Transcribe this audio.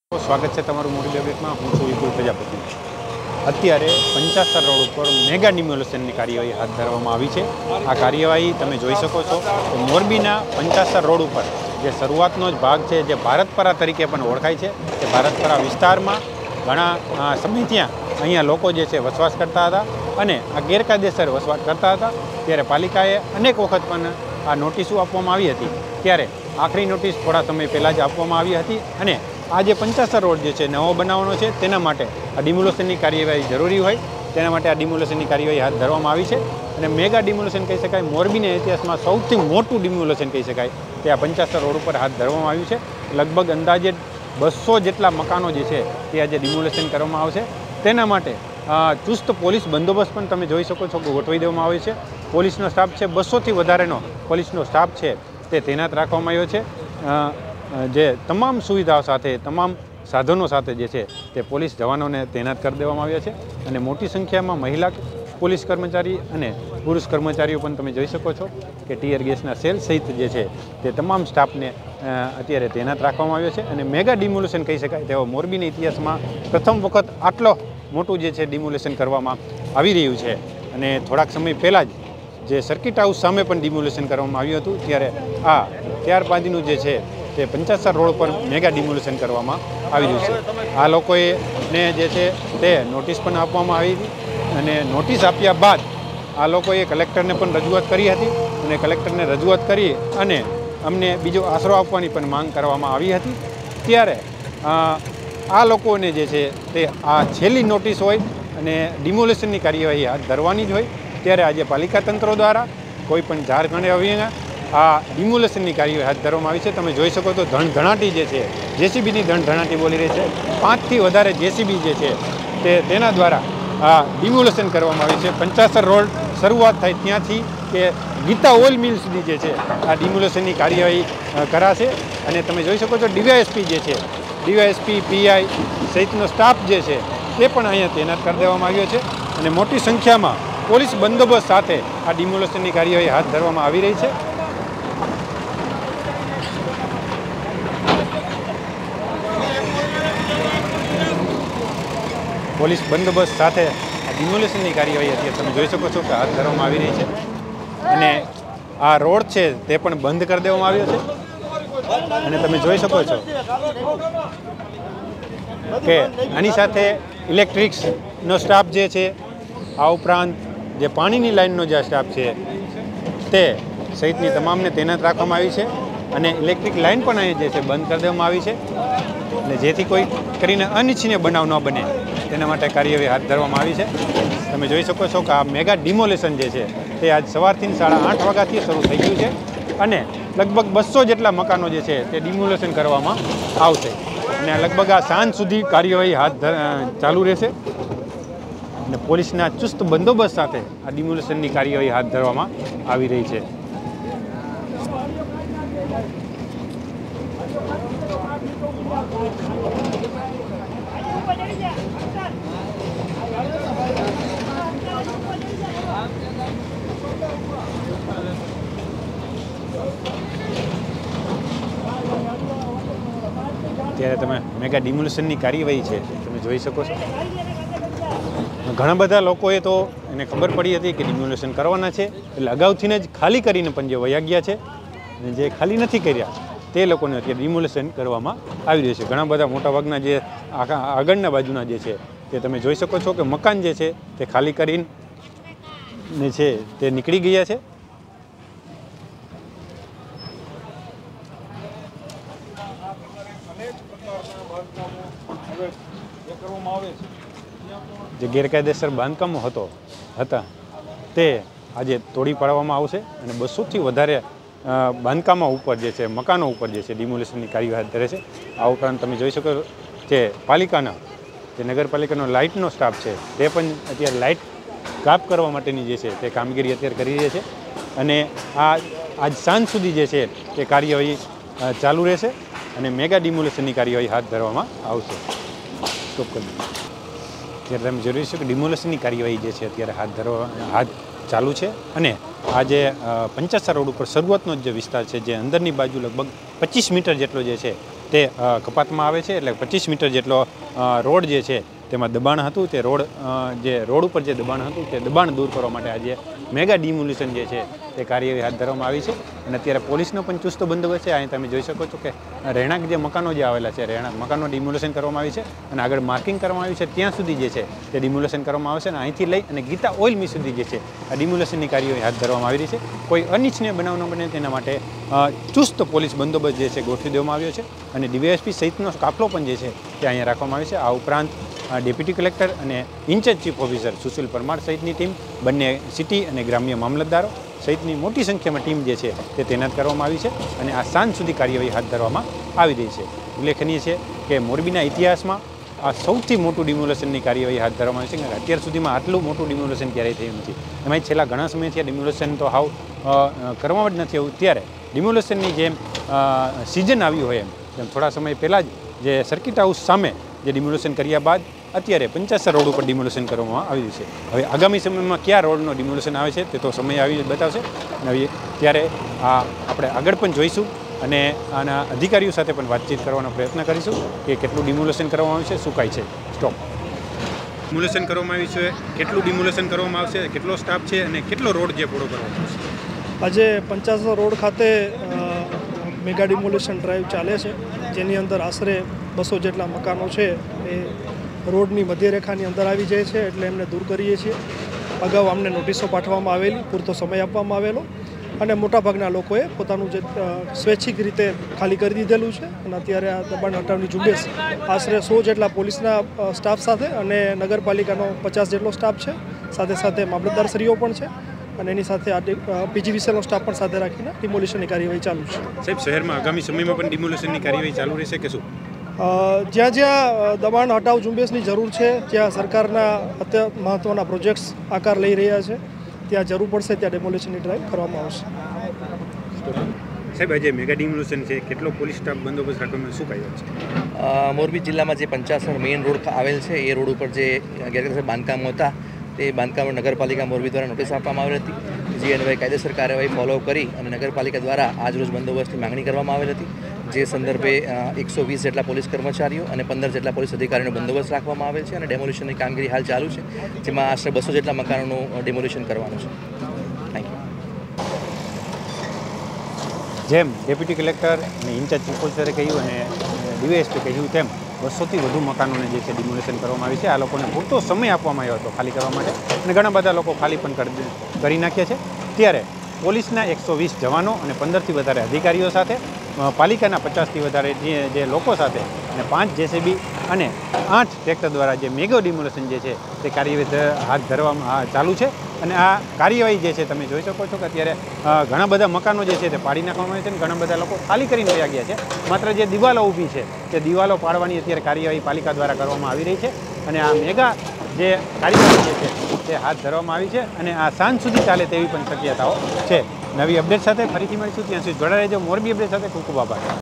સ્વાગત છે તમારું મોરબી અપડેટમાં। હું છું વિપુલ પ્રજાપતિ। અત્યારે પંચાસર રોડ ઉપર મેગા ડિમોલેશનની કાર્યવાહી હાથ ધરવામાં આવી છે। આ કાર્યવાહી તમે જોઈ શકો છો કે મોરબીના પંચાસર રોડ ઉપર જે શરૂઆતનો જ ભાગ છે, જે ભારતપરા તરીકે પણ ઓળખાય છે, તે ભારતપરા વિસ્તારમાં ઘણા સમયથી અહીંયા લોકો જે છે વસવાટ કરતા હતા અને આ ગેરકાયદેસર વસવાટ કરતા હતા। ત્યારે પાલિકાએ અનેક વખત પણ આ નોટિસો આપવામાં આવી હતી। ત્યારે આખરી નોટિસ થોડા સમય પહેલાં જ આપવામાં આવી હતી અને આ જે પંચાસર રોડ જે છે નવો બનાવવાનો છે, તેના માટે આ ડિમોલેશનની કાર્યવાહી જરૂરી હોય, તેના માટે આ ડિમોલેશનની કાર્યવાહી હાથ ધરવામાં આવી છે અને મેગા ડિમોલેશન કહી શકાય। મોરબીના ઇતિહાસમાં સૌથી મોટું ડિમોલેશન કહી શકાય તે આ પંચાસર રોડ ઉપર હાથ ધરવામાં આવ્યું છે। લગભગ અંદાજે 200 જેટલા મકાનો જે છે તે આજે ડિમોલેશન કરવામાં આવશે। તેના માટે ચુસ્ત પોલીસ બંદોબસ્ત પણ તમે જોઈ શકો છો કે ગોઠવી દેવામાં આવ્યો છે। પોલીસનો સ્ટાફ છે 200થી વધારેનો પોલીસનો સ્ટાફ છે તે તૈનાત રાખવામાં આવ્યો છે। જે તમામ સુવિધાઓ સાથે, તમામ સાધનો સાથે જે છે તે પોલીસ જવાનોને તૈનાત કરી દેવામાં આવ્યા છે અને મોટી સંખ્યામાં મહિલા પોલીસ કર્મચારી અને પુરુષ કર્મચારીઓ પણ તમે જોઈ શકો છો કે ટીયર ગેસના સેલ સહિત જે છે તે તમામ સ્ટાફને અત્યારે તૈનાત રાખવામાં આવ્યો છે અને મેગા ડિમોલેશન કહી શકાય તેવો મોરબીના ઇતિહાસમાં પ્રથમ વખત આટલો મોટું જે છે ડિમોલેશન કરવામાં આવી રહ્યું છે। અને થોડાક સમય પહેલાં જ જે સર્કિટ હાઉસ સામે પણ ડિમોલેશન કરવામાં આવ્યું હતું, ત્યારે ત્યારબાદનું જે છે તે પંચાસર રોડ પર મેગા ડિમોલેશન કરવામાં આવી રહ્યું છે। આ લોકોએ જે છે તે નોટિસ પણ આપવામાં આવી હતી અને નોટિસ આપ્યા બાદ આ લોકોએ કલેક્ટરને પણ રજૂઆત કરી હતી અને કલેક્ટરને રજૂઆત કરી અને અમને બીજો આશરો આપવાની પણ માંગ કરવામાં આવી હતી। ત્યારે આ લોકોને જે છે તે આ છેલ્લી નોટિસ હોય અને ડિમોલેશનની કાર્યવાહી હાથ ધરવાની જ હોય, ત્યારે આજે પાલિકા તંત્રો દ્વારા કોઈ પણ ઝારખંડ અભિયાન આ ડિમોલેશનની કાર્યવાહી હાથ ધરવામાં આવી છે। તમે જોઈ શકો તો ધણધણાટી જે છે, જેસીબીની ધણધણાટી બોલી રહી છે। 5થી વધારે જેસીબી જે છે તેના દ્વારા આ ડિમોલેશન કરવામાં આવી છે। પંચાસર રોડ શરૂઆત થાય ત્યાંથી કે ગીતા ઓઇલ મિલ સુધી જે છે આ ડિમોલેશનની કાર્યવાહી કરાશે અને તમે જોઈ શકો છો ડીવાયએસપી જે છે, ડીવાયએસપી, પીઆઈ સહિતનો સ્ટાફ જે છે તે પણ અહીંયા તૈનાત કરી દેવામાં આવ્યો છે અને મોટી સંખ્યામાં પોલીસ બંદોબસ્ત સાથે આ ડિમોલેશનની કાર્યવાહી હાથ ધરવામાં આવી રહી છે। પોલીસ બંદોબસ્ત સાથે આ ડિમોલેશનની કાર્યવાહી અત્યારે તમે જોઈ શકો છો કે હાથ ધરવામાં આવી રહી છે અને આ રોડ છે તે પણ બંધ કરી દેવામાં આવ્યો છે અને તમે જોઈ શકો છો કે આની સાથે ઇલેક્ટ્રિક્સનો સ્ટાફ જે છે, આ ઉપરાંત જે પાણીની લાઇનનો જે સ્ટાફ છે તે સહિતની તમામને તૈનાત રાખવામાં આવી છે અને ઇલેક્ટ્રિક લાઇન પણ અહીં જે છે બંધ કરી દેવામાં આવી છે અને જેથી કોઈ કરીને અનિચ્છનીય બનાવ ન બને તેના માટે કાર્યવાહી હાથ ધરવામાં આવી છે। તમે જોઈ શકો છો કે આ મેગા ડિમોલેશન જે છે તે આજ સવારથી 8:30 વાગ્યાથી શરૂ થઈ ગયું છે અને લગભગ 200 જેટલા મકાનો જે છે તે ડિમોલેશન કરવામાં આવશે અને લગભગ આ સાંજ સુધી કાર્યવાહી ચાલુ રહેશે અને પોલીસના ચુસ્ત બંદોબસ્ત સાથે આ ડિમોલેશનની કાર્યવાહી હાથ ધરવામાં આવી રહી છે। ત્યારે તમે મેગા ડિમોલેશનની કાર્યવાહી છે તમે જોઈ શકો છો। ઘણા બધા લોકોએ તો એને ખબર પડી હતી કે ડિમોલેશન કરવાના છે, એટલે અગાઉથી જ ખાલી કરીને પણ જે વયા ગયા છે અને જે ખાલી નથી કર્યા તે લોકોને અત્યારે ડિમોલેશન કરવામાં આવી રહ્યું છે। ઘણા બધા મોટાભાગના જે આગળના બાજુના જે છે તે તમે જોઈ શકો છો કે મકાન જે છે તે ખાલી કરીને છે તે નીકળી ગયા છે। જે ગેરકાયદેસર બાંધકામો હતા તે આજે તોડી પાડવામાં આવશે અને 200થી વધારે બાંધકામો ઉપર જે છે, મકાનો ઉપર જે છે ડિમોલેશનની કાર્યવાહી હાથ ધરે છે। આ ઉપરાંત તમે જોઈ શકો કે પાલિકાના જે નગરપાલિકાનો લાઇટનો સ્ટાફ છે તે પણ અત્યારે લાઇટ કાપ કરવા માટેની જે છે તે કામગીરી અત્યારે કરી રહી છે અને આજ સાંજ સુધી જે છે તે કાર્યવાહી ચાલુ રહેશે અને મેગા ડિમોલેશનની કાર્યવાહી હાથ ધરવામાં આવશે। ત્યારે તમે જરૂરી છે કે ડિમોલેશનની કાર્યવાહી જે છે અત્યારે હાથ ચાલુ છે અને આ જે પંચાસર રોડ ઉપર શરૂઆતનો જે વિસ્તાર છે, જે અંદરની બાજુ લગભગ 25 મીટર જેટલો જે છે તે કપાતમાં આવે છે, એટલે 25 મીટર જેટલો રોડ જે છે તેમાં દબાણ હતું. તે રોડ ઉપર જે દબાણ હતું તે દબાણ દૂર કરવા માટે આજે મેગા ડિમોલ્યુશન જે છે તે કાર્યવાહી હાથ ધરવામાં આવી છે. અને અત્યારે પોલીસનો પણ ચુસ્ત બંદોબસ્ત છે. અહીં તમે જોઈ શકો છો કે રહેણાંક જે મકાનો જે આવેલા છે, રહેણાંક મકાનો ડિમોલ્યુશન કરવામાં આવી છે અને આગળ માર્કિંગ કરવામાં આવ્યું છે ત્યાં સુધી જે છે તે ડિમોલ્યુશન કરવામાં આવશે. અને અહીંથી લઈ અને ગીતા ઓઇલ મિલ સુધી જે છે આ ડિમોલ્યુશનની કાર્યવાહી હાથ ધરવામાં આવી રહી છે. કોઈ અનિચ્છનીય બનાવ ન બને તેના માટે ચુસ્ત પોલીસ બંદોબસ્ત જે છે ગોઠવી દેવામાં આવ્યો છે અને ડીવાયએસપી સહિતનો કાફલો પણ જે છે તે અહીંયા રાખવામાં આવ્યો છે. આ ઉપરાંત ડેપ્યુટી કલેક્ટર અને incharge chief officer Sushil Parmar સહિતની ટીમ, બંને સિટી અને ગ્રામ્ય મામલતદારો સહિતની મોટી સંખ્યામાં ટીમ જે છે તે તૈનાત કરવામાં આવી છે અને આ સાંજ સુધી કાર્યવાહી હાથ ધરવામાં આવી રહી છે. ઉલ્લેખનીય છે કે મોરબીના ઇતિહાસમાં આ સૌથી મોટું ડિમોલેશનની કાર્યવાહી હાથ ધરવામાં આવી છે. અત્યાર સુધીમાં આટલું મોટું ડિમોલેશન ક્યારેય થયું નથી. એમાં છેલ્લા ઘણા સમયથી આ ડિમોલેશન તો હાવ કરવામાં જ નથી આવ્યું. ત્યારે ડિમોલેશનની જેમ સિઝન આવી હોય એમ થોડા સમય પહેલાં જ જે સર્કિટ હાઉસ સામે જે ડિમોલેશન કર્યા બાદ અત્યારે 50 રોડ ઉપર ડિમોલેશન કરવામાં આવ્યું છે. હવે આગામી સમયમાં કયા રોડનો ડિમોલેશન આવે છે તે તો સમય આવી બતાવશે. હવે ત્યારે આપણે આગળ પણ જોઈશું અને આના અધિકારીઓ સાથે પણ વાતચીત કરવાનો પ્રયત્ન કરીશું કે કેટલું ડિમોલેશન કરવામાં આવ્યું છે, શું કાંઈ છે. સ્ટોપ. ડિમોલેશન કરવામાં આવ્યું છે, કેટલું ડિમોલેશન કરવામાં આવશે, કેટલો સ્ટાફ છે અને કેટલો રોડ જે પૂરો કરવામાં આવશે. આજે 50 રોડ ખાતે મેગા ડિમોલેશન ડ્રાઈવ ચાલે છે, જેની અંદર આશરે 200 જેટલા મકાનો છે એ રોડની મધ્યરેખાની અંદર આવી જાય છે, એટલે એમને દૂર કરીએ છીએ. અગાઉ અમને નોટિસો પાઠવવામાં આવેલી, પૂરતો સમય આપવામાં આવેલો અને મોટાભાગના લોકોએ પોતાનું જે સ્વૈચ્છિક રીતે ખાલી કરી દીધેલું છે. અને અત્યારે આ દબાણ હટાવની ઝુંબેશ આશરે 100 જેટલા પોલીસના સ્ટાફ સાથે અને નગરપાલિકાનો 50 જેટલો સ્ટાફ છે, સાથે સાથે મામલતદારશ્રીઓ પણ છે અને એની સાથે આ પીજીવીસીએલનો સ્ટાફ પણ સાથે રાખીને ડિમોલિશનની કાર્યવાહી ચાલુ છે. સાહેબ, શહેરમાં આગામી સમયમાં પણ ડિમોલિશનની કાર્યવાહી ચાલુ રહેશે કે શું? જ્યાં જ્યાં દબાણ હટાવ ઝુંબેશની જરૂર છે, જ્યાં સરકારના અત્યંત મહત્ત્વના પ્રોજેક્ટ્સ આકાર લઈ રહ્યા છે, ત્યાં જરૂર પડશે ત્યાં ડેમોલેશનની ડ્રાઈવ કરવામાં આવશે. સાહેબ, આજે મેગા ડિમોલેશન છે, કેટલો પોલીસ સ્ટાફ બંદોબસ્ત રાખવામાં શું કાંઈ વાત છે? મોરબી જિલ્લામાં જે 50 મેઇન રોડ આવેલ છે એ રોડ ઉપર જે ગેરકાયદેસર બાંધકામો હતા તે બાંધકામો નગરપાલિકા મોરબી દ્વારા નોટિસ આપવામાં આવેલ હતી, જે અન્વયે કાયદેસર કાર્યવાહી ફોલોઅપ કરી અને નગરપાલિકા દ્વારા આજરોજ બંદોબસ્તની માંગણી કરવામાં આવેલ હતી. જે સંદર્ભે 120 જેટલા પોલીસ કર્મચારીઓ અને 15 જેટલા પોલીસ અધિકારીનો બંદોબસ્ત રાખવામાં આવેલ છે અને ડેમોલિશનની કામગીરી હાલ ચાલુ છે, જેમાં આશરે 200 જેટલા મકાનોનું ડેમોલિશન કરવાનું છે. Thank you. જેમ ડેપ્યુટી કલેક્ટર અને ઇન્ચાર્જ ચીફ ઓફિસરે કહ્યું અને ડીવાયએસપી કહ્યું તેમ 200થી વધુ મકાનોને જે છે ડિમોલેશન કરવામાં આવી છે. આ લોકોને પૂરતો સમય આપવામાં આવ્યો હતો ખાલી કરવા માટે અને ઘણા બધા લોકો ખાલી પણ કરી નાખ્યા છે. ત્યારે પોલીસના 120 જવાનો અને 15થી વધારે અધિકારીઓ સાથે, પાલિકાના 50થી વધારે જે લોકો સાથે અને 5 જેસીબી અને 8 ટ્રેક્ટર દ્વારા જે મેગા ડિમોલેશન જે છે તે કાર્યવાહી હાથ ધરવામાં ચાલુ છે. અને આ કાર્યવાહી જે છે તમે જોઈ શકો છો કે અત્યારે ઘણા બધા મકાનો જે છે તે પાડી નાખવામાં આવે છે અને ઘણા બધા લોકો ખાલી કરીને વયા ગયા છે. માત્ર જે દિવાલો ઊભી છે તે દિવાલો પાડવાની અત્યારે કાર્યવાહી પાલિકા દ્વારા કરવામાં આવી રહી છે અને આ મેગા જે કાર્યવાહી જે છે તે હાથ ધરવામાં આવી છે અને આ સાંજ સુધી ચાલે તેવી પણ શક્યતાઓ છે. નવી અપડેટ સાથે ફરીથી મળીશું, ત્યાં સુધી જોડાઈ રહેજો. મોરબી અપડેટ સાથે ખૂબ ખૂબ આભાર.